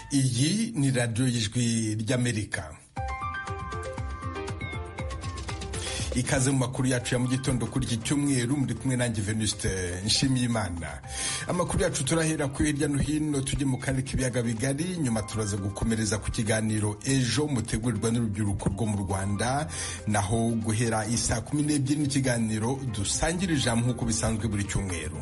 iyi ni radiyo y'ijwi ry'Amerika. Ikaze mu makuru yacu ya mu gitondo kuri iki cyumweru, muri kumwe nanjye Venuste Nshimiyimana. Amakuru yacu turahera ku hirya no hino, tujye mu karere k'ibiyaga bigari, nyuma turaza gukomereza ku kiganiro ejo mutegurirwa n'urubyiruko rwo mu Rwanda, naho guhera isaa 12 n'ikiganiro dusangira ijambo nk'uko bisanzwe buri cyumweru.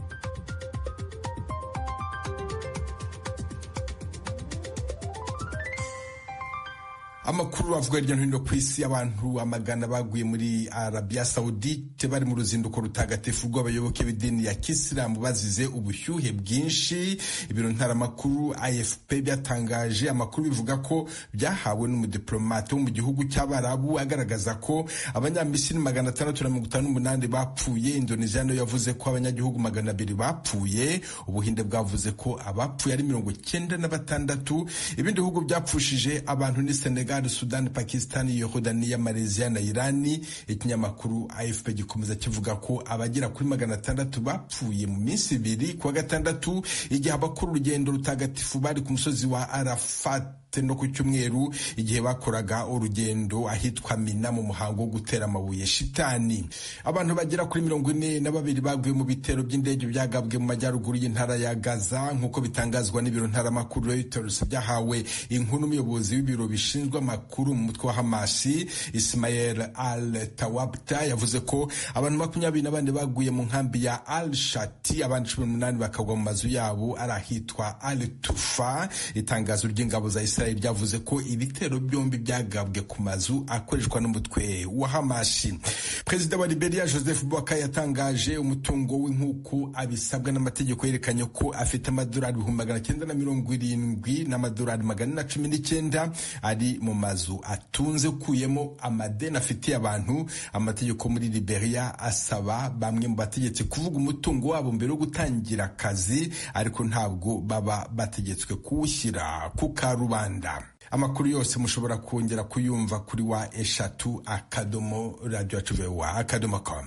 Amakuru avuga hirya no hino ku isi, abantu amagana baguye muri Arabia Saudite bari mu ruzinduko rutagatifu rw'abayoboke b'idini ya Kisilamu bazize ubushyuhe bwinshi. Ibiro ntaramakuru AFP byatangaje amakuru bivuga ko byahawe n'umudiplomate wo mu gihugu cy'Abarabu agaragaza ko abanyamisiri 658 bapfuye. Indonesia nayo yavuze ko abanyagihugu 200 bapfuye. Ubuhinde bwavuze ko abapfuye ari 96. Ibindi bihugu byapfushije abantu ni Senegal, Sudan, Pakistan, Yordania, Malaysia na Irani. Ikinyamakuru AFP gikomeza kivuga ko abagera kuri 600 bapfuye mu minsi 2 kuwa gatandatu, igihe abakora urugendo rutagatifu bari ku musozi wa Arafat no ku cyumweru, igihe bakoraga urugendo ahitwa Mina mu muhango wo gutera amabuye shitani. Abantu bagera kuri 42 baguye mu bitero by'indege byagabwe mu majyaruguru y'intara ya Gaza, nk'uko bitangazwa n'ibiro ntaramakuru Reuters byahawe inkuru n'umuyobozi w'ibiro bishinzwe amakuru mu mutwe wa Hamas, Ismail al-Tawabta, yavuze ko abantu 24 baguye mu nkambi ya Al-Shati, abandi 18 bakagwa mu mazu yabo ari ahitwa Al-Tufa. Itangazo ry'ingabo za Israel ryavuze ko ibitero byombi byagabwe ku mazu akoreshwa n'umutwe wa Hamas. Perezida wa Liberia Joseph Boakai yatangaje umutungo w'inkuku abisabwa n'amategeko, yerekanye ko afite amadolari 970 n'amadolari 119 ari mu mazu atunze, ukuyemo amadeni afitiye abantu. Amategeko muri Liberia asaba bamwe mu bategetsi kuvuga umutungo wabo mbere yo gutangira akazi, ariko ntabwo baba bategetswe kuwushyira ku karubanda. Amakuru yose mushobora kongera kuyumva kuri wa eshatu akadomo radio atuvewa akadomo com.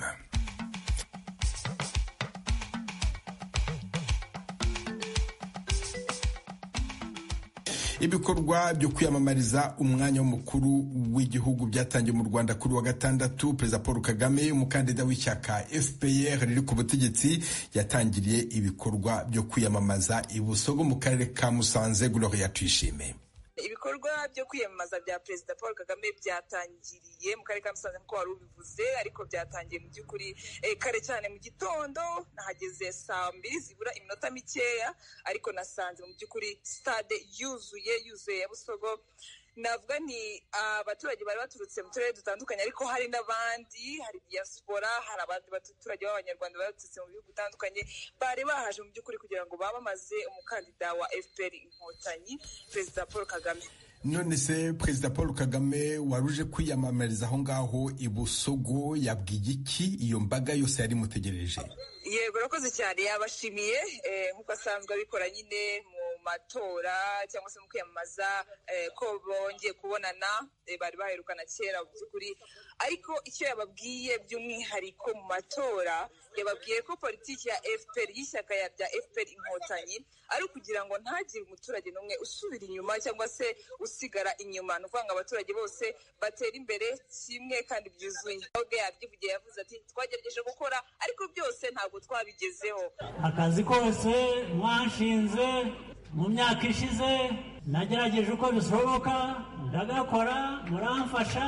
Ibikorwa byo kwiyamamariza umwanya w'umukuru w'igihugu byatangiye mu Rwanda kuri wa gatandatu. Perezida Paul Kagame, umukandida w'ishyaka FPR riri ku butegetsi, yatangiriye ibikorwa byo kwiyamamaza i Busogo mu karere ka Musanze. Gloria Tuyishime. Ibikorwa byo kwiyamamaza bya Perezida Paul Kagame byatangiriye mu karere ka Musanze nk'uko wari ubivuze, ariko byatangiye mu by'ukuri kare cyane mu gitondo. Nahageze saa 2 zibura iminota mikeya, ariko nasanze mu by'ukuri stade yuzuye ya Busogo. Navuga ni abaturage bari baturutse mu turere dutandukanye, ariko hari n'abandi, hari diaspora, hari abandi baturage b'abanyarwanda baturutse mu bihugu bitandukanye, bari bahaje mu by'ukuri kugira ngo babamaze umukandida wa FPR Inkotanyi, Perezida Paul Kagame. None se Perezida Paul Kagame waruje kwiyamamariza aho ngaho i Busogo yabwiye iki iyo mbaga yose yari mutegereje? Yego, urakoze cyane. Yabashimiye nk'uko asanzwe abikora nyine mu matora cyangwa se mu kwiyamamaza, ko bongeye kubonana, bari baherukana kera mu by'ukuri. Ariko icyo yababwiye by'umwihariko mu matora, yababwiye ko politiki ya FPR y'ishyaka rya FPR Inkotanyi ari kugira ngo ntagire umuturage n'umwe usubira inyuma cyangwa se usigara inyuma. Ni ukuvuga ngo abaturage bose batera imbere kimwe kandi byuzuye. Ubwe yabyivugiye, yavuze ati twagerageje gukora ariko byose ntabwo twabigezeho. Akazi kose mwanshinze mu myaka ishize nagerageje uko bishoboka, ndagakora, muramfasha.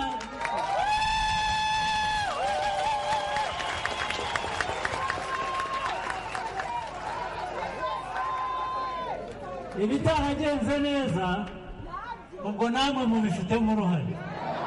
Ibitaragenze neza ubwo namwe mubifitemo uruhare.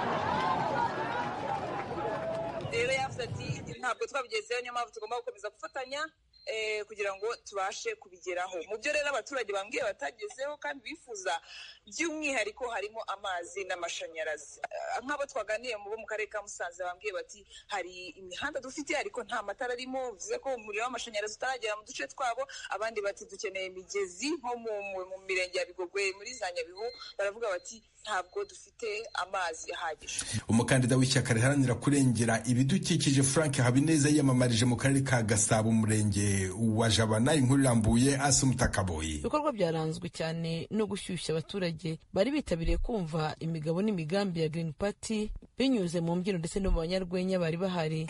Rero yavuze ati ntabwo twabigezeho, niyo mpamvu tugomba gukomeza gufatanya kugira ngo tubashe kubigeraho. Mu byo rero abaturage bambwiye batagezeho kandi bifuza, by'umwihariko harimo amazi n'amashanyarazi. Nk'abo twaganiye mu karere ka Musanze bambwiye bati hari imihanda dufite ariko nta matara arimo, bivuze ko umuriro w'amashanyarazi utaragera mu duce twabo. Abandi bati dukeneye imigezi nko mu mirenge ya Bigogwe, muri za Nyabihu baravuga bati ntabwo dufite amazi ahagije. Umukandida w'ishyaka riharanira kurengera ibidukikije Frank Habineza yiyamamarije mu karere ka Gasabo, umurenge wa Jabana. Inkuru irambuye Asumta Kaboyi. Ibikorwa byaranzwe cyane no gushyushya abaturage bari bitabiriye kumva imigabo n'imigambi ya Green Party binyuze mu mbyino ndetse no mu banyarwenya bari bahari.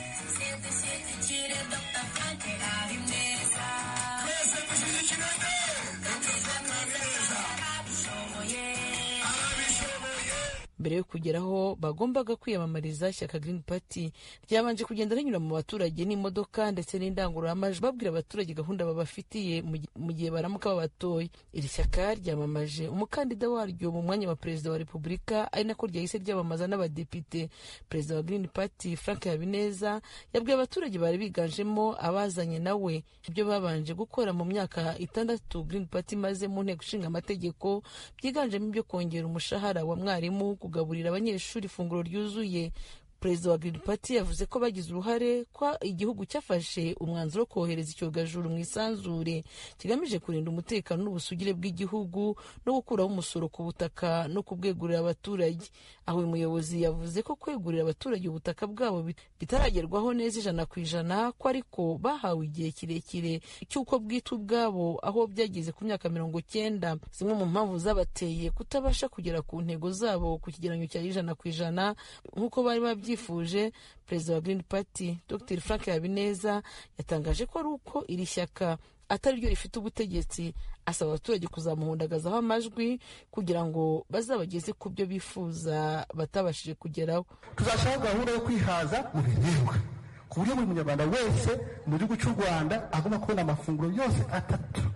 Mbere yo kugeraho bagombaga kwiyamamariza ishyaka Green Party ryabanje kugenda rinyura mu baturage n'imodoka ndetse n'indangururamajwi babwira abaturage gahunda babafitiye mu gihe baramuka babatoye. Iri shyaka ryamamaje umukandida waryo mu mwanya wa perezida wa Repubulika, ari nako ryahise ryamamaza n'abadepite. Perezida wa Green Party Frank Habineza yabwiye abaturage bari biganjemo abazanye nawe ibyo babanje gukora mu myaka 6 Green Party maze mu nteko ishinga amategeko, byiganjemo ibyo kongera umushahara wa mwarimu, kugaburira abanyeshuri ifunguro ryuzuye. Perezida wa Green Party yavuze ko bagize uruhare ko igihugu cyafashe umwanzuro wo kohereza icyogajuru mu isanzure kigamije kurinda umutekano n'ubusugire bw'igihugu no gukuraho umusoro ku butaka no kubwegurira abaturage. Aho uyu muyobozi yavuze ko kwegurira abaturage ubutaka bwabo bitaragerwaho neza 100%, ko ariko bahawe igihe kirekire cy'uko bwite ubwabo, aho byageze ku myaka 90. Zimwe mu mpamvu zabateye kutabasha kugera ku ntego zabo ku kigereranyo cya 100% nk'uko bari byifuje. Perezida wa Green Party Dr Frank Habineza yatangaje ko ari uko iri shyaka atari ryo rifite ubutegetsi, asaba abaturage kuzamuhundagazaho amajwi kugira ngo bazabageze ku byo bifuza batabashije kugeraho. Tuzashaka gahunda yo kwihaza mu biribwa ku buryo buri munyarwanda wese mu gihugu cy'u Rwanda agomba kubona amafunguro yose 3,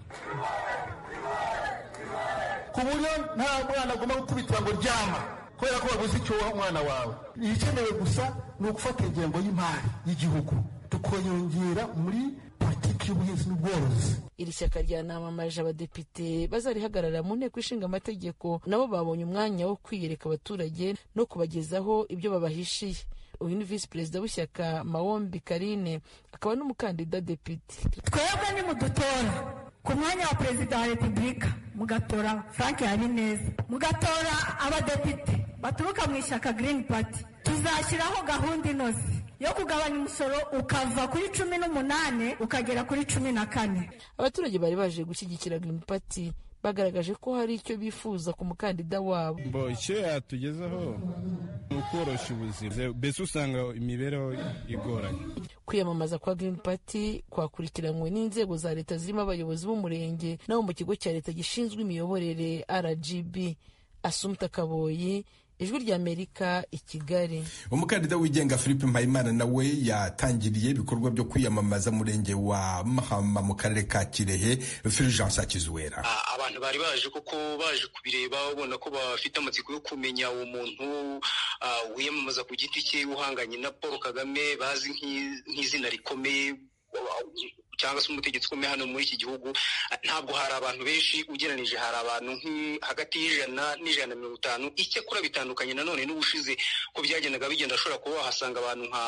ku buryo nta mwana agomba gukubitwa ngo ryama kubera ko wabuze icyo waha umwana wawe. Ikenewe gusa ni ugufata ingengo y'imari y'igihugu tukongera muri politiki y'ubuhinzi n'ubworozi. Iri shyaka ryanamamaje abadepite bazarihagarara mu nteko ishinga amategeko, nabo babonye umwanya wo kwiyereka abaturage no kubagezaho ibyo babahishiye. Uyu ni visi perezida w'ishyaka Mawombi Karine, akaba n'umukandida depite. Twebwe nimudutora ku mwanya wa perezida wa Repubulika, mugatora Frank Habineza, mugatora abadepite baturuka mu ishyaka Green Party, tuzashyiraho gahunda inoze yo kugabanya umusoro ukava kuri 18 ukagera kuri 14. Abaturage bari baje gushyigikira Green Party bagaragaje ko hari icyo bifuza ku mukandida wabo. Icyo yatugezaho ni ukoroshya ubuzima, mbese usanga imibereho igoranye. Kwiyamamaza kwa Green Party kwakurikiranywe n'inzego za leta zirimo abayobozi b'umurenge nabo mu kigo cya leta gishinzwe imiyoborere RGB. Asumta Kaboyi, Ijwi ry'Amerika, i Kigali. Umukandida wigenga Philippe Mpayimana nawe yatangiriye ibikorwa byo kwiyamamaza murenge wa Mahama mu karere ka Kirehe. Fulgence Akizwera. Abantu bari baje kuko baje kubireba, ubona ko bafite amatsiko yo kumenya uwo muntu wiyamamaza ku giti cye uhanganye na Paul Kagame, bazi nk'izina rikomeye cyangwa se umutegetsi ukomeye hano muri iki gihugu. Ntabwo hari abantu benshi ugereranije, hari abantu hagati y'ijana n'ijana na 150. Icyakora bitandukanye nanone n'ubushize ko byagendaga bigenda, ashobora kuba wahasanga abantu nka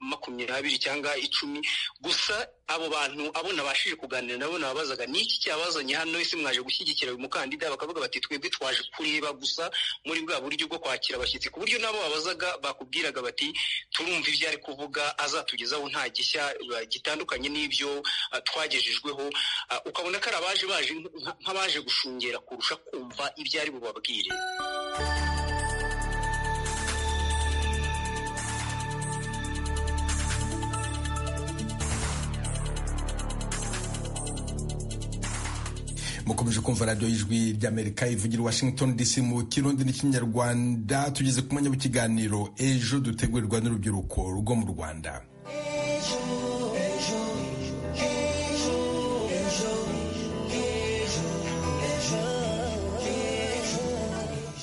20 cyangwa 10. Gusa abo bantu abo nabashije kuganira nabo nabazaga niki cyabazanye hano, ese mwaje gushyigikira uyu mukandida? Bakavuga bati twebwe twaje kureba gusa muri bwa buryo bwo kwakira abashyitsi, ku buryo nabo babazaga bakubwiraga bati turumva ibyo ari kuvuga, azatugezaho nta gishya gitandukanye n'ibyo twagejejweho. Ukabona ko arabaje baje nk'abaje gushungera kurusha kumva ibyo ari bubabwire. Mukomeje kumva radio y'Ijwi ry'Amerika ivugira Washington DC mu Kirundi n'Ikinyarwanda. Tugeze ku mwanya w'ikiganiro ejo dutegurirwa n'urubyiruko rwo mu Rwanda.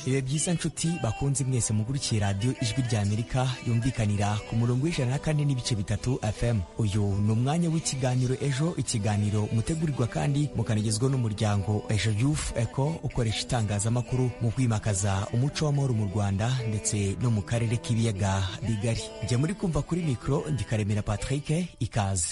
Ibe byiza nshuti bakunze mwese mugurikiye radio Ijwi rya Amerika yumvikanira ku murongo w'104.3 FM. Uyu ni umwanya w'ikiganiro Ejo, ikiganiro mutegurirwa kandi mukanagezwa n'umuryango Ejo Youth Eco ukoresha itangazamakuru mu kwimakaza umuco w'amahoro mu Rwanda ndetse no mu karere k'ibiyaga bigari. Njye muri kumva kuri mikro ndi Karemera Patrick, ikaze.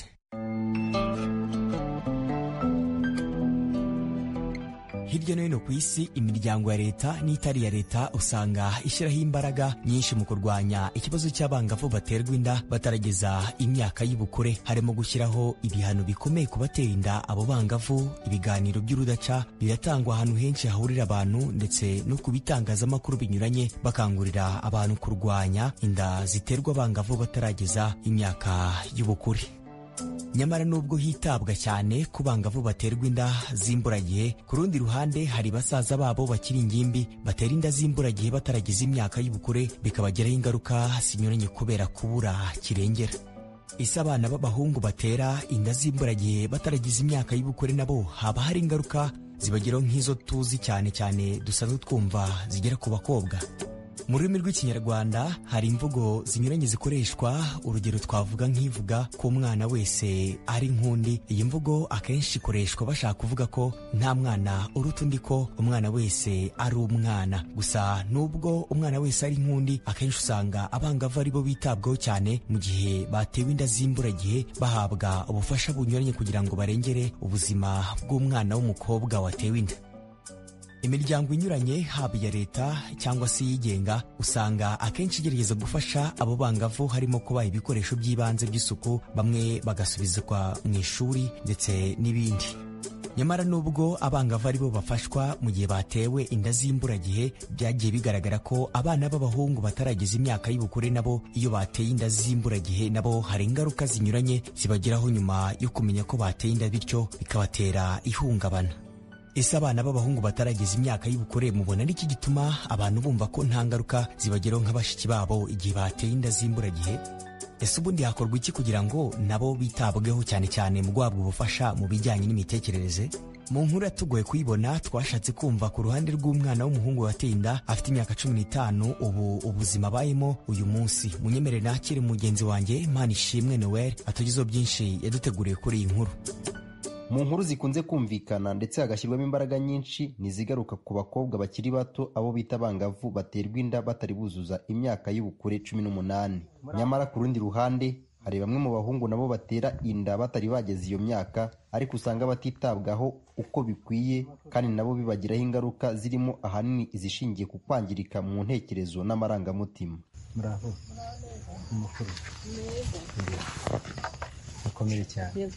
Hirya no hino ku isi imiryango ya leta n'itari ya leta usanga ishyiraho imbaraga nyinshi mu kurwanya ikibazo cy'abangavu baterwa inda batarageza imyaka y'ubukure, harimo gushyiraho ibihano bikomeye ku batera inda abo bangavu. Ibiganiro by'urudaca biratangwa ahantu henshi hahurira abantu ndetse no ku bitangazamakuru binyuranye bakangurira abantu kurwanya inda ziterwa abangavu batarageza imyaka y'ubukure. Nyamara nubwo hitabwa cyane ku bangavu baterwa inda z'imburagihe, ku rundi ruhande hari basaza babo bakiri ingimbi batera inda z'imburagihe batarageza imyaka y'ubukure, bikabagiraho ingaruka zinyuranye kubera kubura kirengera. Ese abana b'abahungu batera inda z'imburagihe batarageza imyaka y'ubukure nabo haba hari ingaruka zibageraho nk'izo tuzi cyane cyane dusanzwe twumva zigera ku bakobwa? Mu rurimi rw'ikinyarwanda hari imvugo zinyuranye zikoreshwa, urugero twavuga nk'ivuga ko umwana wese ari nk'undi. Iyi mvugo akenshi ikoreshwa bashaka kuvuga ko nta mwana uruta undi, ko umwana wese ari umwana. Gusa nubwo umwana wese ari nk'undi, akenshi usanga abangavu ari bo bitabwaho cyane mu gihe batewe inda z'imburagihe, bahabwa ubufasha bunyuranye kugira ngo barengere ubuzima bw'umwana w'umukobwa watewe inda. Imiryango inyuranye haba iya leta cyangwa se yigenga usanga akenshi igerageza gufasha abo bangavu, harimo kubaha ibikoresho by'ibanze by'isuku, bamwe bagasubizwa mu ishuri ndetse n'ibindi. Nyamara nubwo abangavu ari bo bafashwa mu gihe batewe inda z'imburagihe, byagiye bigaragara ko abana b'abahungu batarageza imyaka y'ubukure nabo iyo bateye inda z'imburagihe nabo hari ingaruka zinyuranye zibageraho nyuma yo kumenya ko bateye inda, bityo bikabatera ihungabana. Ese abana b'abahungu batarageza imyaka y'ubukure mubona n'iki gituma abantu bumva ko nta ngaruka zibageraho nk'abashiki babo igihe bateye inda z'imburagihe? Ese ubundi hakorwa iki kugira ngo nabo bitabweho cyane cyane mu guhabwa ubufasha mu bijyanye n'imitekerereze? Mu nkuru yatugoye kuyibona, twashatse kumva ku ruhande rw'umwana w'umuhungu wateye inda afite imyaka 15 ubu ubuzima abayemo uyu munsi. Munyemere nakire mugenzi wanjye Manishimwe Noel atugezeho byinshi yaduteguriye kuri iyi nkuru. Mu nkuru zikunze kumvikana ndetse hagashyirwamo imbaraga nyinshi nizigaruka ku bakobwa bakiri bato, abo bita abangavu baterwa inda batari buzuza imyaka y'ubukure 18. Nyamara ku rundi ruhande hari bamwe mu bahungu nabo batera inda batari bageze iyo myaka, ariko usanga batitabwaho uko bikwiye kandi nabo bibagiraho ingaruka zirimo ahanini izishingiye ku kwangirika mu ntekerezo n'amarangamutima. Bravo. Umukuru. Akomeye cyane.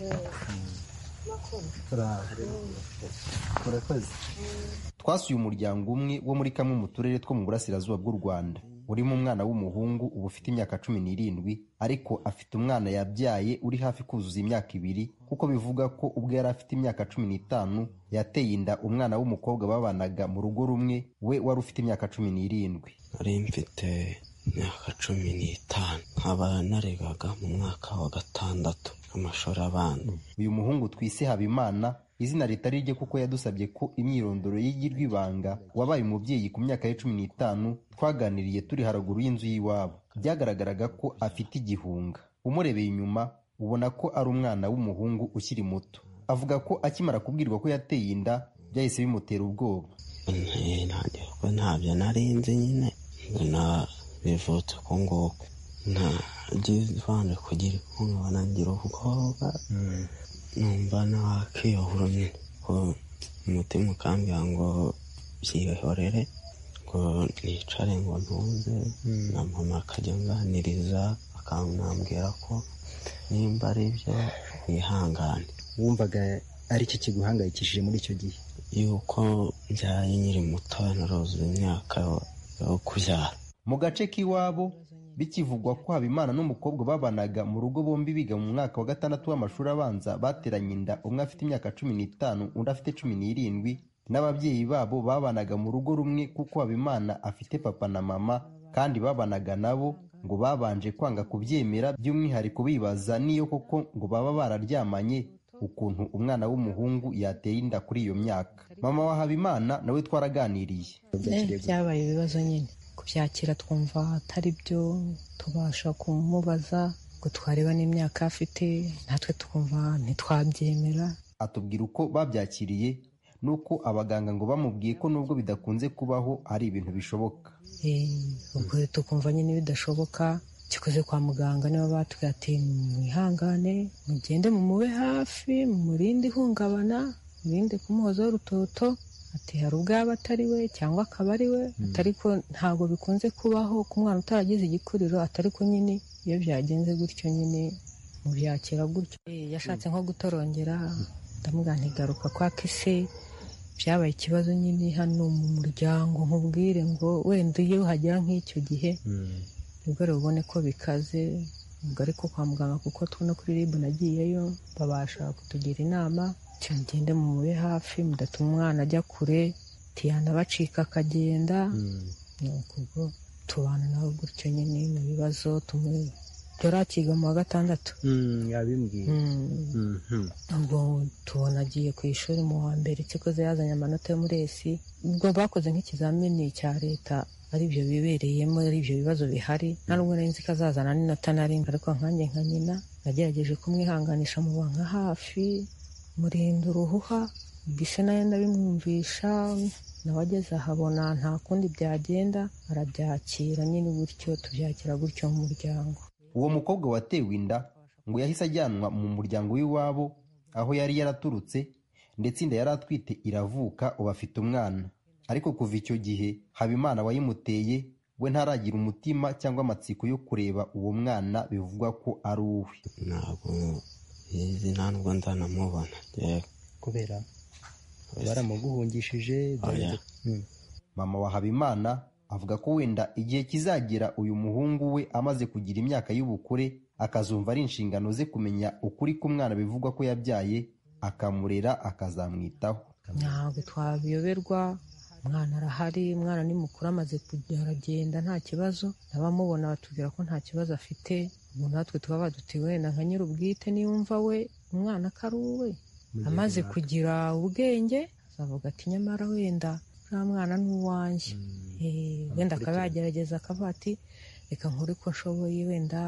Twasuye umuryango umwe wo muri kamwe mu turere two mu burasirazuba bw'u Rwanda, urimo umwana w'umuhungu ubu ufite imyaka 17, ariko afite umwana yabyaye uri hafi kuzuza imyaka 2, kuko bivuga ko ubwo yari afite imyaka 15 yateye inda umwana w'umukobwa babanaga mu rugo rumwe, we wari ufite imyaka 17. Nari mfite imyaka 15, nkaba naregaga mu mwaka wa 6 amashuri abana. Uyu muhungu twise Habimana, izina ritari rye kuko yadusabye ko imyirondoro y'igirwa ibanga, wabaye umubyeyi ku myaka ya 15, twaganiriye turi haraguru y'inzu y'iwabo. Byagaragaraga ko afite igihunga. Umurebeye inyuma ubona ko ari umwana w'umuhungu ukiri muto. Avuga ko akimara kubwirwa ko yateye inda byahise bimutera ubwoba. Ntabyo narinzi nyine, na bivutse ko ngo nagivanye kugira ihungabana ngira ubwoba, numva nakiyahura nyine ko umutima ukambwira ngo byihorere, ngo nicare ngo ntuze, na mama akajya nganiriza akanambwira ko nimba ari byo yihangane. Wumvaga ari iki kiguhangayikishije muri icyo gihe? Yuko mbyaye nyiri muto, naruzuye imyaka yo kubyara. Mu gace k'iwabo bikivugwa ko Habimana n'umukobwa babanaga mu rugo, bombi biga mu mwaka wa 6 w'amashuri abanza, bateranye inda, umwe afite imyaka 15 undi afite 17, n'ababyeyi babo babanaga mu rugo rumwe kuko Habimana afite papa na mama, kandi babanaga nabo ngo babanje kwanga kubyemera, by'umwihariko bibaza niyo koko ngo baba bararyamanye ukuntu umwana w'umuhungu yateye inda kuri iyo myaka. Mama wa Habimana nawe twaraganiriye. Byabaye ibibazo nyine kubyakira, twumva atari byo, tubasha kumubaza ngo twareba n'imyaka afite, natwe tukumva ntitwabyemera. Atubwira uko babyakiriye nuko abaganga ngo bamubwiye ko nubwo bidakunze kubaho ari ibintu bishoboka. Ubwo tukumva nyine bidashoboka, kikoze kwa muganga nibo batubwiye ati mwihangane, mugende mumube hafi, mumurinde ihungabana, murinde kumuhozaho urutoto, ati hari ubwaba atari we cyangwa akaba ari we, ariko ntabwo bikunze kubaho ku mwana utaragize igikuriro, atariko nyine iyo byagenze gutyo nyine mubyakira gutyo. Yashatse nko gutorongera, ndamubwira ntigaruka kwa kise, byabaye ikibazo nyine hano mu muryango, nkubwire ngo wenda iyo hagera nk'icyo gihe nibwo rubone ko bikaze. Ubwo ariko kwa muganga kuko tubona kuri RIB nagiyeyo, babasha kutugira inama, mugende mumube hafi, mudatuma umwana ajya kure, tiyana bacika akagenda. Ubwo tubana nawe gutyo nyine mu bibazo. Yarakiga mu wa 6. Yabimbwiye. Ubwo tubona agiye ku ishuri mu wa mbere, kikoze yazanye amanota yo muri esi. Ubwo bakoze nk'ikizamini cya leta, ari byo bibereyemo, ari ibyo bibazo bihari. Nta n'ubwo nari nzi ko azazana n'inota na rimwe, ariko nkanjye nka nyina nagerageje kumwihanganisha, muba nka hafi, murinda uruhuha, mbese nayo ndabimwumvisha. Nawe ageze ahabona nta kundi byagenda, arabyakira nyine gutyo, tubyakira gutyo mu muryango. Uwo mukobwa watewe inda ngo yahise ajyanwa mu muryango w'iwabo aho yari yaraturutse, ndetse inda yari atwite iravuka, ubu afite umwana. Ariko kuva icyo gihe Habimana wayimuteye we ntaragira umutima cyangwa amatsiko yo kureba uwo mwana, bivugwa ko ari uwe. Ntabwo izi ntabwo ndanamubona kubera baramuguhungishije. Mama wa Habimana avuga ko wenda igihe kizagera uyu muhungu we amaze kugira imyaka y'ubukure, akazumva ari inshingano ze kumenya ukuri k'umwana bivugwa ko yabyaye, akamurera, akazamwitaho. Ntabwo twabiyoberwa, umwana arahari, umwana ni mukuru, amaze aragenda nta kibazo. N'abamubona batubwira ko nta kibazo afite. Ubu natwe tuba badutiwe wenda nka nyir'ubwite niyumva we umwana ko ari uwe, amaze kugira ubwenge azavuga ati nyamara wenda nta mwana n'uwanjye. Wenda akaba yagerageza akavuga ati reka nkore ko nshoboye, wenda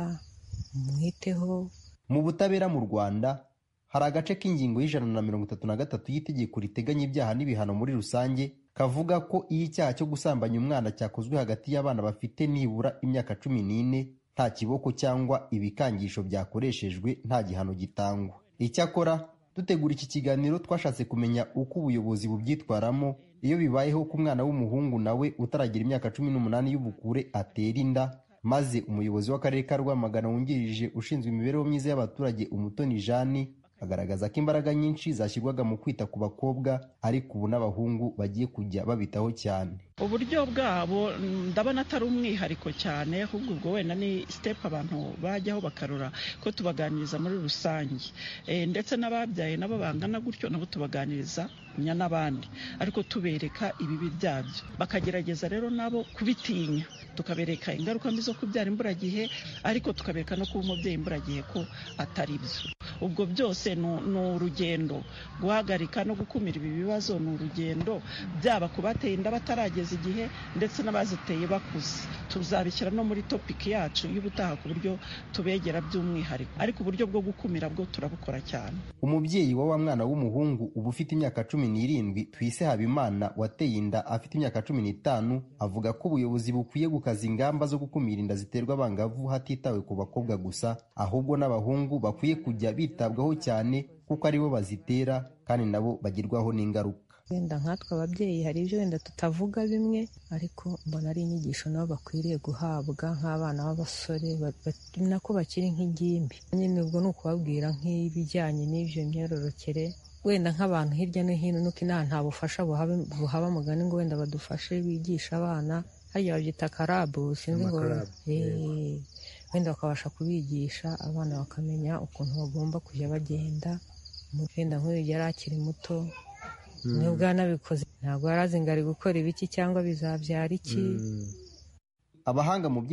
mwiteho. Mu butabera mu Rwanda hari agace k'ingingo y'133 y'itegeko riteganya ibyaha n'ibihano muri rusange kavuga ko iyo icyaha cyo gusambanya umwana cyakozwe hagati y'abana bafite nibura imyaka 14, nta kiboko cyangwa ibikangisho byakoreshejwe, nta gihano gitangwa. Icyakora dutegura iki kiganiro twashatse kumenya uko ubuyobozi bubyitwaramo iyo bibayeho ku mwana w'umuhungu nawe utaragira imyaka 18 y'ubukure atera inda, maze umuyobozi w'akarere ka Rwamagana wungirije ushinzwe imibereho myiza y'abaturage Umutoni Jani agaragaza ko imbaraga nyinshi zashyirwaga mu kwita ku bakobwa, ariko ubu n'abahungu bagiye kujya babitaho cyane. Uburyo bwabo ndabona atari umwihariko cyane, ahubwo ubwo wenda ni step abantu bajyaho bakarura ko tubaganiriza muri rusange, ndetse n'ababyaye nabo bangana gutyo nabo tubaganiriza n'abandi, ariko tubereka ibibi byabyo, bakagerageza rero nabo kubitinya, tukabereka ingaruka mbi zo kubyara imburagihe, ariko tukabereka no kuba umubyeyi imburagihe ko atari byo. Ubwo byose ni urugendo, guhagarika no gukumira ibi bibazo ni urugendo, byaba ku bateye inda batarageza igihe ndetse n'abaziteye bakuze. Tuzabishyira no muri topiki yacu y'ubutaha ku buryo tubegera by'umwihariko, ariko uburyo bwo gukumira bwo turabukora cyane. Umubyeyi wa mwana w'umuhungu ubu ufite imyaka 17 twise Habimana wateye inda afite imyaka 15, avuga ko ubuyobozi bukwiye gukaza ingamba zo gukumira inda ziterwa abangavu hatitawe ku bakobwa gusa, ahubwo n'abahungu bakwiye kujya bitabwaho cyane kuko aribo bazitera kandi nabo bagirwaho n'ingaruka. Wenda nkatwe ababyeyi hari ibyo wenda tutavuga bimwe, ariko mbona ari inyigisho nabo bakwiriye guhabwa nk'abana b'abasore nako bakiri nk'ingimbi. Nyine ubwo ni ukubabwira nk'ibijyanye n'ibyo myororokere, wenda nk'abantu hirya no hino nuko inaha nta bufasha buhaba mugani ngo wenda badufashe bigisha abana, hariya babyita karabu, sinzi ngo wenda bakabasha kubigisha abana bakamenya ukuntu bagomba kujya bagenda. Wenda nk'uyu yari akiri muto, nubwo yanabikoze ntabwo yarazi ngo ari gukora ibiki cyangwa bizabyara iki. Abahanga mu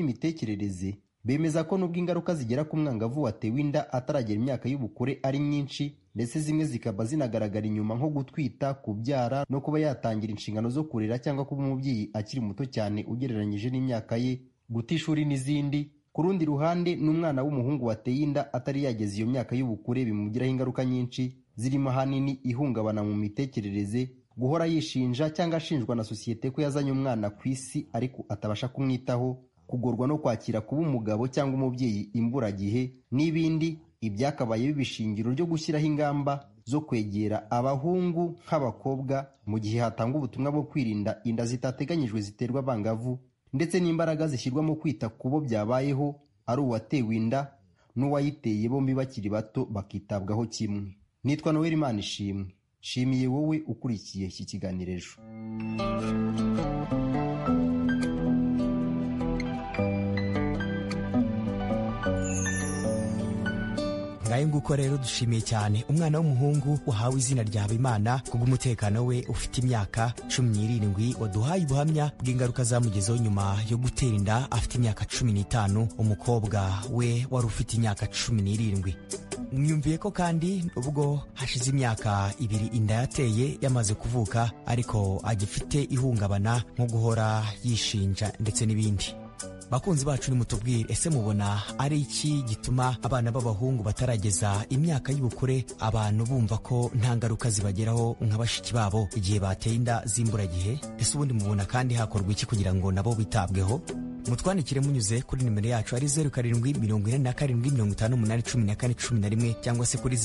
by'imitekerereze bemeza ko nubwo ingaruka zigera ku mwangavu watewe inda ataragera imyaka y'ubukure ari nyinshi, ndetse zimwe zikaba zinagaragara inyuma nko gutwita, kubyara no kuba yatangira inshingano zo kurera cyangwa kuba umubyeyi akiri muto cyane ugereranyije n'imyaka ye, guta ishuri n'izindi. Ku rundi ruhande n'umwana w'umuhungu wateye inda atari yageze iyo myaka y'ubukure bimugiraho ingaruka nyinshi zirimo ahanini ihungabana mu mitekerereze, guhora yishinja cyangwa ashinjwa na sosiyete ko yazanye umwana ku isi ariko atabasha kumwitaho, kugorwa no kwakira kuba umugabo cyangwa umubyeyi imburagihe n'ibindi. Ibyakabaye bibishingiro ryo gushyiraho ingamba zo kwegera abahungu nk'abakobwa mu gihe hatangwa ubutumwa bwo kwirinda inda zitateganyijwe ziterwa abangavu, ndetse n'imbaraga zishyirwa mu kwita ku bo byabayeho, ari uwatewe inda n'uwayiteye bombi bakiri bato bakitabwaho kimwe. Nitwa Noel Imanishimwe, shimiye wowe ukurikiye iki kiganiro ejo. ngayo nguko rero dushimiye cyane umwana w'umuhungu wahawe izina rya Habimana kubw'umutekano we ufite imyaka 17 waduhaye ubuhamya bw'ingaruka zamugezeho nyuma yo gutera inda afite imyaka 15, umukobwa we wari ufite imyaka 17. Mwiyumviye ko kandi ubwo hashize imyaka 2 inda yateye yamaze kuvuka ariko agifite ihungabana nko guhora yishinja ndetse n'ibindi. Bakunzi bacu nimutubwire, ese mubona ari iki gituma abana b'abahungu batarageza imyaka y'ubukure abantu bumva ko nta ngaruka zibageraho nk'abashiki babo igihe bateye inda z'imburagihe? Ese ubundi mubona kandi hakorwa iki kugira ngo nabo bitabweho? Mutwandikire munyuze kuri nimero yacu ari 0747581411 cyangwa se kuri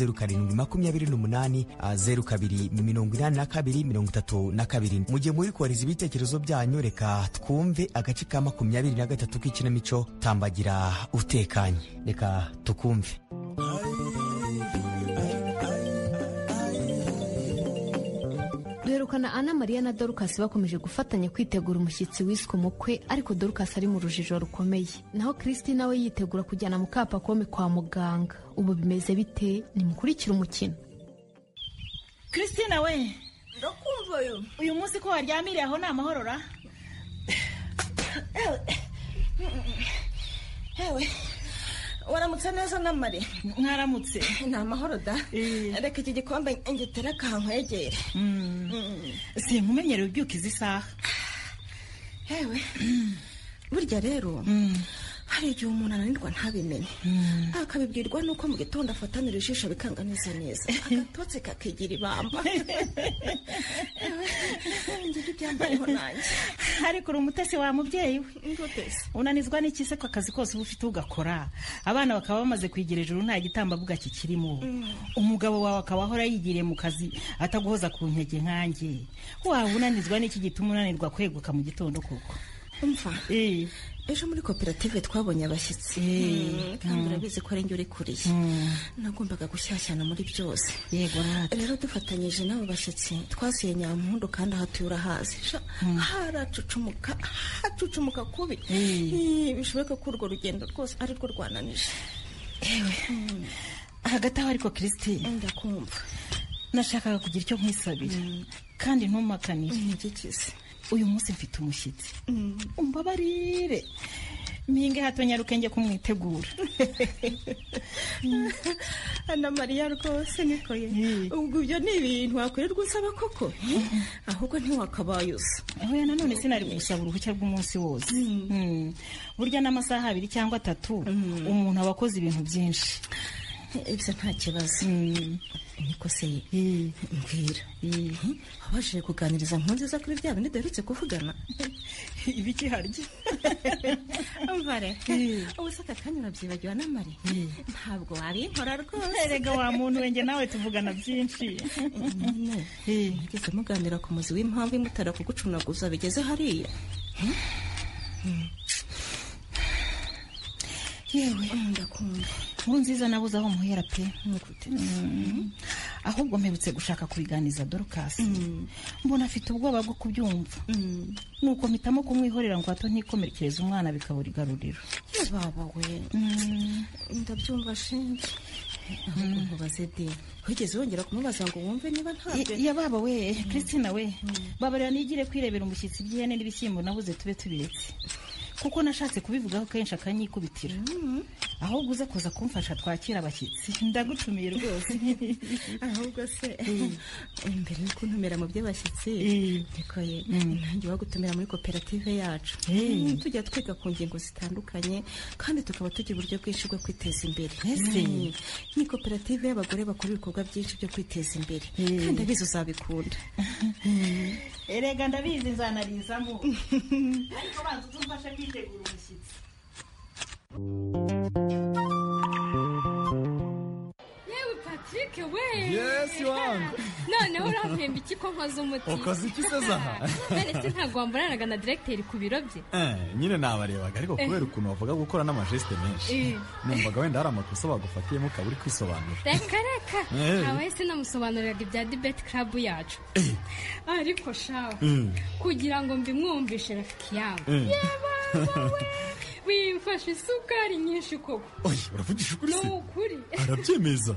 0728028232. Mu gihe muri kohereza ibitekerezo byanyu, reka twumve agace ka 23 k'ikinamico Tambagira utekanye. Reka tukumve. Duherukana Ana Maria na Dorcas bakomeje gufatanya kwitegura umushyitsi wiswe umukwe, ariko Dorcas ari mu rujijo rukomeye, naho Christine nawe yitegura kujyana Mukapakome kwa muganga. Ubu bimeze bite? Nimukurikire umukino. Christine we, ndakumva uyu munsi ko waryamiriye aho ni amahorora? Hewe, waramutse neza na Mari? Mwaramutse. Ni amahoro da. Reka iki gikombe ngitereka nkwegere. Sinkumenyereye ubyuka izi saha. Hewe, burya rero hari igihe umuntu ananirwa ntabimenye, akabibwirwa nuko mu gitondo afatanira ijisho bikanga neza neza, agatotsi kakigira ibamba. Ngira ibyambayeho nanjye. Ariko uri umutesi wa mubyeyi we. Ingotesi. Unanizwa n'iki se ko akazi kose uba ufite ugakora? Abana bakaba bamaze kwigira ejuru nta gitambabuga kikirimo. Umugabo wawe akaba ahora yigiriye mu kazi ataguhoza ku ntege nkanjye. Waba unanizwa n'iki gituma unanirwa kweguka mu gitondo koko? Umva. Ejo muri koperative twabonye abashyitsi, kandi urabizi ko ari njye uri kuriye. Nagombaga gushyashyana muri byose. Yego rata. Rero dufatanyije n'abo bashyitsi twasuye Nyampundu kandi ahatura hazi. Haracucumuka kubi. Bishoboka ko urwo rugendo rwose ari rwo rwananije. Ewe. Hagati aho ariko Christine, ndakumva. Nashakaga kugira icyo nkwisabira kandi ntumakanire. Ntigikize. Uyu munsi mfite umushyitsi. Umbabarire. Mpinge hato nyarukenge kumwitegura. Ana Maria rwose nikoye. Ubwo ibyo ni ibintu wakwirirwa usaba koko? Ahubwo ntiwakabaye usa. Aho ya nanone sinari gusaba uruhushya rw'umunsi wose. Burya n'amasaha 2 cyangwa 3 umuntu abakoze ibintu byinshi. Ibyo nta kibazo. Niko se mbwira. Wabashije kuganiriza Nkunziza kuri bya bindi duherutse kuvugana? Ibiki harya? Umvare. Ubusaka kanyura byibagiwe na Mari. Ntabwo wabinkora rwose. Erega wa muntu wenge nawe tuvugana byinshi. Ngeze muganira ku muzi w'impamvu imutara kugucunaguza bigeze hariya. Yewe ndakumva. Nkunziza nabuze aho muhera pe. Ahubwo mpebutse gushaka kubiganiza Dorcas. Mbona afite ubwoba bwo kubyumva. Nuko mpitamo kumwihorera ngo hato ntikomerekereza umwana bikabura igaruriro. Baba we. Ndabyumva shinge. Ahubwo nkubaze de. Wigeze wongera kumubaza ngo wumve niba ntabwe? Ya baba we, Christine we. Babarira nigire kwirebera umushyitsi by'ihene n'ibishyimbo nabuze tube tubiretse. Kuko nashatse kubivugaho kenshi akanyikubitira. ahubwo uze kuza kumfasha twakira abashyitsi ndagutumiye rwose. ahubwo se mbere yo kuntumira mu by'abashyitsi ariko nanjye wagutumira muri koperative yacu tujya twiga ku ngingo zitandukanye kandi tukaba tugira uburyo bwinshi bwo kwiteza imbere. Ni koperative y'abagore bakora ibikorwa byinshi byo kwiteza imbere kandi abizi uzabikunda. Erega ndabizi nzanarizamo ariko banza uzumfashe kwitegura umushyitsi. Yewe Patrick we. Yes wangu. Noneho urampemba iki ko nkoze umuti? Ukoze iki se Zaha? None se ntabwo wamburanaga na directeur ku biro bye? Nyine nabarebaga ariko kubera ukuntu bavuga gukora n'amageste menshi. Numvaga wenda hari amakosa bagufatiyemo kaburi kwisobanura. Reka. Abaye se namusobanuriraga ibya debate club yacu. Ariko shaho. Kugira ngo mbimwumvishe rafiki yawe. Wimfashe isukari nyinshi koko. Oya uravugisha ukuri se? Nukuri. Arabyemeza.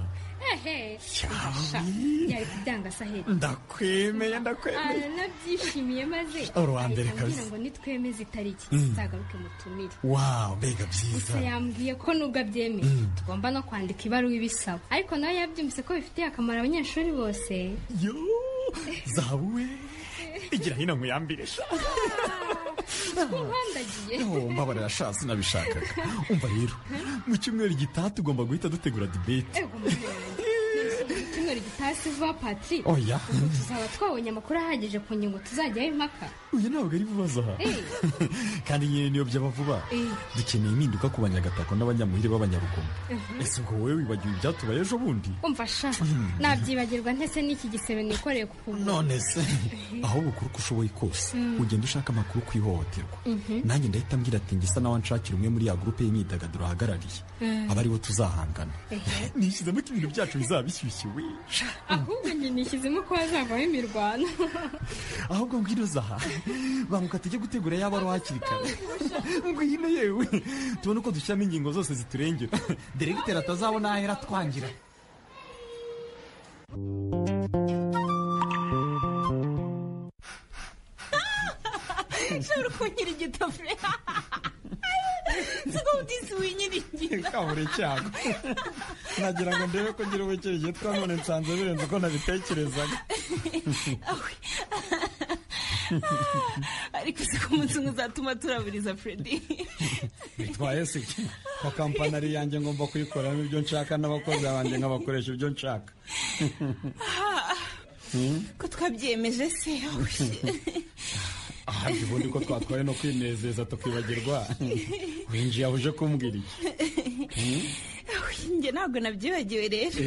Yari kubyanga saheri. Ndakwemeye. Nabyishimiye maze. Urwambere kabisa. Ngo nitwemeze itariki zagaruke mutumire. Wow, mbega byiza. Gusa yambwiye ko nubwo abyemeye tugomba no kwandika ibaruwa ibisaba. Ariko nawe yabyumvise ko bifitiye akamaro abanyeshuri bose. Yo, Zahabu igira hino nkuyambiresha. Nkundagiye. Mbabarira sha sinabishakaga. Umva rero mu cyumweru gitaha tugomba guhita dutegura debate. Cyumweru gitasi va Patrick. Oya. Tuzaba twabonye amakuru ahagije ku ngingo tuzajyayo impaka. Uyu ntabwo ari vubaza aha. Kandi nyine niyo byaba vuba. Dukeneye impinduka ku banyagatako n'abanyamuhire b'abanyarugomo. Ese ubwo wowe wibagiwe ibyatubaye ejo bundi? Umva sha nabyibagirwa ntese n'iki gisebe nikoreye ku kubura. None se ahubwo kuri uko ushoboye kose ugenda ushaka amakuru ku ihohoterwa. Nanjye ndahita mbwira ati ngisa nawe nshakira umwe muri ya groupe y'imyidagaduro ahagarariye. Aba aribo tuzahangana. Nishyizemo ko ibintu byacu bizaba bishyushye we. Ahubwo njye nishyizemo ko hazavaho imirwano. Ahubwo mbwira Zaha bamuka tujye gutegura yaba ari hakiri kare. Ngwino yewe tubone uko dushyiramo ingingo zose ziturengera. Directeur atazabona ahera twangira. Shobora kunyira igitafure. Siko utisi winyira igitafure. Kabure cyago. Nagira ngo ndebe ko ngira ubukereye twa none nsanze birenze uko nabitekerezaga. Ariko se ko umunsi uzatuma turaburiza Freddy. Bitwaye se ko kampanari yanjye ngomba kuyikoramo ibyo nshaka n'abakozi banjye nk'abakoresha ibyo nshaka. Ko twabyemeje se. Ahandi ubundi ko twatwaye no kwinezeza tukibagirwa. Winjiye ahuje kumbwira iki? Njye ntabwo nabyibagiwe rero.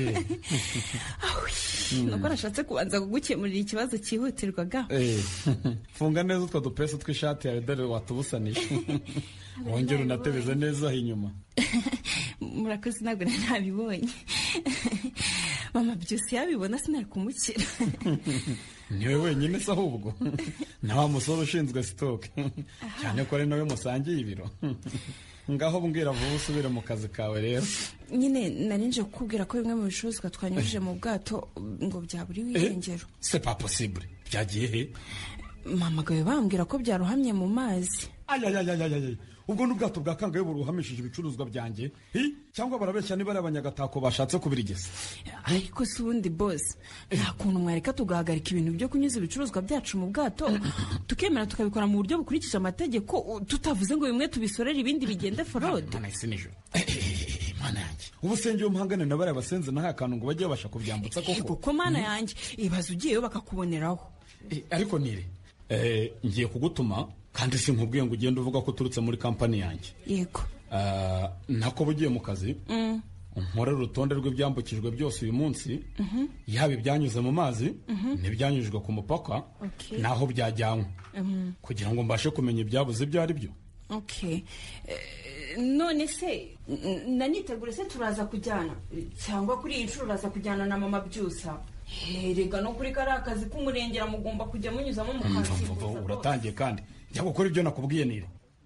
Nuko nashatse kubanza kugukemurira ikibazo cyihutirwaga. Funga neza utwo dupesi tw'ishati yawe dore watubusanisha. Wongera unatebeze neza inyuma. Murakoze ntabwo nabibonye. Mama byose yabibona sinari kumukira. Niwe wenyine se ahubwo na wa musore ushinzwe stock cyane ko ari nawe musangiye ibiro. Ngaho mbwira vuba usubire mu kazi kawe rero. Nyine narinje kukubwira ko bimwe mu bicuruzwa twanyujije mu bwato ngo byaburiwe irengero. C'est pas possible. Byagiye he? Mama gawe bambwira ko byaruhamye mu mazi. Ayayayayayay. Ubwo n'ubwato bwa kangaye buruhamishije ibicuruzwa byanjye cyangwa barabeshya niba ari abanyagatako bashatse kubirigeza. Ariko si ubundi boss nta kuntu mwareka tugahagarika ibintu byo kunyuza ibicuruzwa byacu mu bwato tukemera tukabikora mu buryo bukurikije amategeko tutavuze ngo bimwe tubisorere ibindi bigende forode. Mana yanjye ubu senge yo mpangane na bari abasenze naha kantu ngo bajye babasha kubyambutsa koko. Kuko mana yanjye ibaza ugiyeyo bakakuboneraho. Ariko nire ngiye kugutuma kandi sinkubwiye ngo ugende uvuga ko turutse muri kampani yanjye. Yego. Nako bugiye mu kazi nkora urutonde rw'ibyambukijwe byose uyu munsi yaba ibyanyuze mu mazi n'ibyanyujijwe ku mupaka naho byajyanywe kugira ngo mbashe kumenya ibyabuze ibyo ari byo. None se nanitegure se turaza kujyana cyangwa kuri iyi nshuro uraza kujyana na mama byusa? Rega no kuri kariya kazi k'umurengera mugomba kujya munyuzamo mu kazi. Uratangiye kandi njya gukora ibyo nakubwiye nire.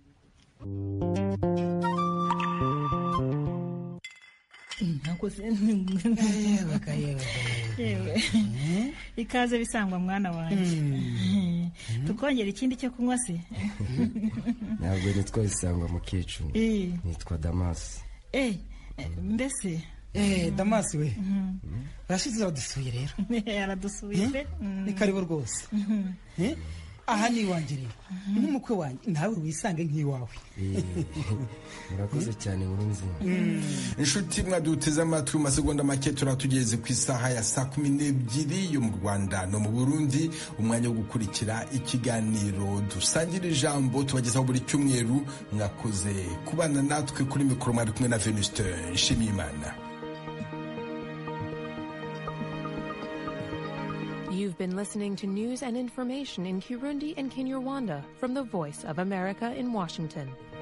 Ikaze bisangwa mwana wanjye. Tukongera ikindi cyo kunywa se? Ntabwo nitwa Bisangwa Mukecuru. Nitwa Damas. mbese Damasi we urashize uradusuye rero. Aradusuye pe. Ni karibu rwose. Aha ni iwanjye rero n'umukwe wanjye nawe wisange nk'iwawe. Murakoze cyane Nkurunziza. Inshuti mwaduteze amatwi mu masegonda make turatugeze ku isaha ya 12:00 yo mu Rwanda no mu Burundi, umwanya wo gukurikira ikiganiro dusangira ijambo tubagezaho buri cyumweru. Mwakoze kubana natwe kuri mikoro, mwari kumwe na Venuste Nshimiyimana. You've been listening to news and information in Kirundi and Kinyarwanda from the Voice of America in Washington.